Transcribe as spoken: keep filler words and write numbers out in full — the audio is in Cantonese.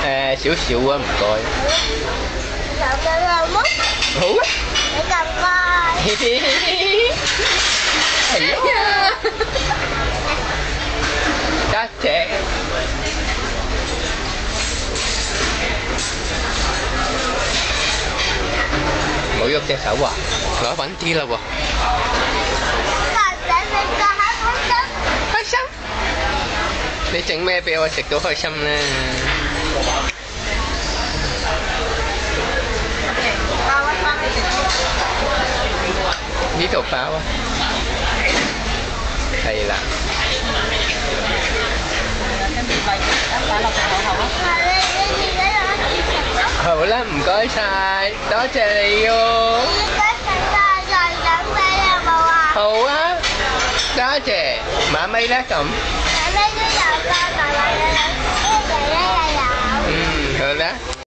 誒少少啊，唔該。 有嘅啦，冇。 好啊。 你咁乖。 係啊。多謝。唔好喐隻手啊！攞穩啲啦喎。開心。你整咩俾我食都開心啦。呢度包啊。係啦。好啦，唔該晒，多謝你喎。好啊，多謝，馬咪咧咁。 馬咪都有㗎，馬咪咧。